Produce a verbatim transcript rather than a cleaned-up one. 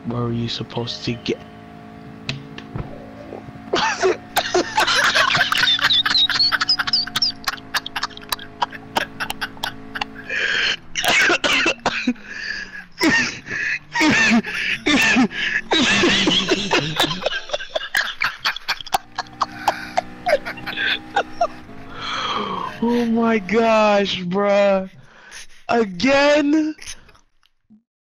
Where were you supposed to get? Oh my gosh, bruh. Again?